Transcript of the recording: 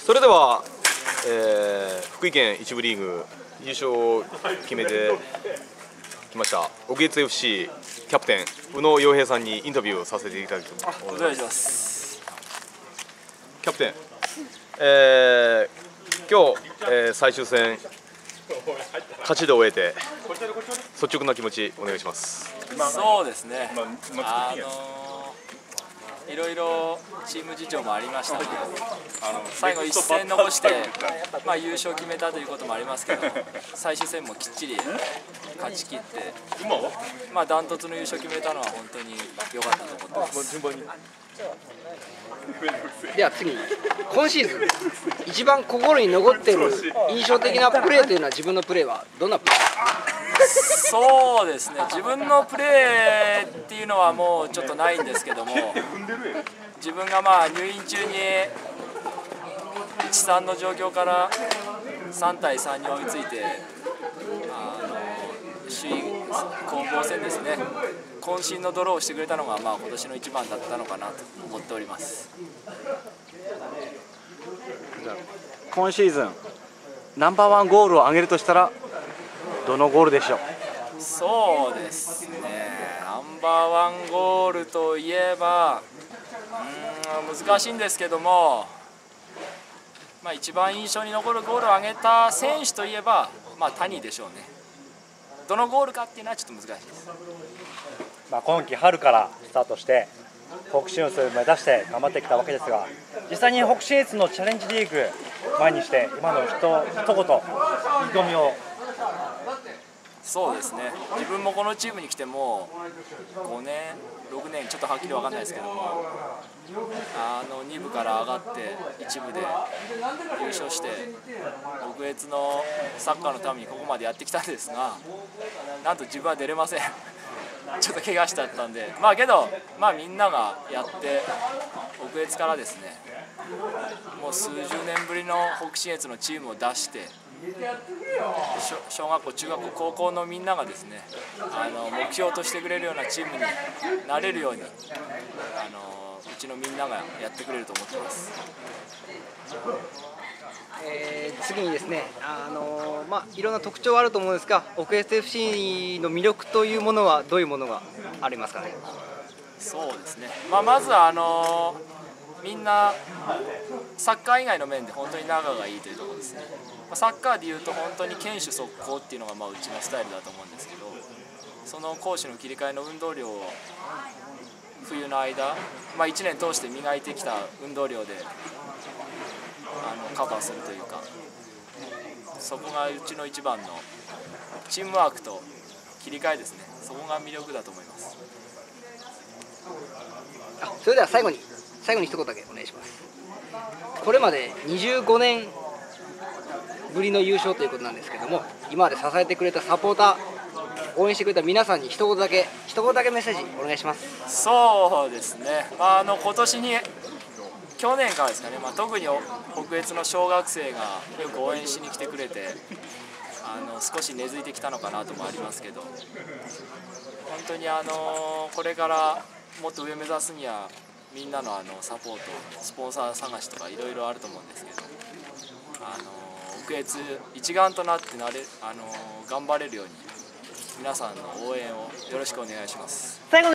それでは、福井県一部リーグ優勝を決めてきました奥越 FC キャプテン宇野洋平さんにインタビューをさせていただきたいと思います。キャプテン、今日、最終戦勝ちで終えて率直な気持ちお願いします。 そうですね、いろいろチーム事情もありましたけど、最後1戦残して、優勝決めたということもありますけど、最終戦もきっちり勝ち切って、ダントツの優勝決めたのは本当に良かったと思ってます。 では次に、今シーズン一番心に残っている印象的なプレーというのは、自分のプレーはどんなプレーですか？ そうですね、自分のプレーっていうのはもうちょっとないんですけども、自分が入院中に 1-3 の状況から3対3に追いついて、首位攻防戦ですね、渾身のドローをしてくれたのが今年の一番だったのかなと思っております。 今シーズンナンバーワンゴールを挙げるとしたらどのゴールでしょう？ そうですね、ナンバーワンゴールといえば難しいんですけども、一番印象に残るゴールを挙げた選手といえば、谷でしょうね。どのゴールかっていうのはちょっと難しいです。 今季春からスタートして北信越を目指して頑張ってきたわけですが、実際に北信越のチャレンジリーグ前にして今の一言意気込みを。 そうですね、自分もこのチームに来ても5年6年ちょっとはっきり分かんないですけども、2部から上がって1部で優勝して奥越のサッカーのためにここまでやってきたんですが、なんと自分は出れませんちょっと怪我しちゃったんで、けどみんながやって奥越からですね、もう数十年ぶりの北信越のチームを出して、小学校中学校高校のみんながですね、目標としてくれるようなチームになれるように、うちのみんながやってくれると思ってます。 次にですね、いろんな特徴はあると思うんですが、奥越 FC の魅力というものはどういうものがありますかね？ そうですね、まずみんなサッカー以外の面で本当に仲がいいというところですね。サッカーでいうと本当に堅守速攻っていうのがうちのスタイルだと思うんですけど、その攻守の切り替えの運動量を冬の間、1年通して磨いてきた運動量でカバーするというか、そこがうちの一番のチームワークと切り替えですね。そこが魅力だと思います。 それでは最後に一言だけお願いします。これまで25年ぶりの優勝ということなんですけども、今まで支えてくれたサポーター、応援してくれた皆さんに一言だけメッセージお願いします。 そうですね、今年に去年からですかね、特に北越の小学生がよく応援しに来てくれて、少し根付いてきたのかなともありますけど、本当にこれからもっと上目指すにはみんなのサポート、スポンサー探しとかいろいろあると思うんですけど、奥越一丸となって頑張れるように皆さんの応援をよろしくお願いします。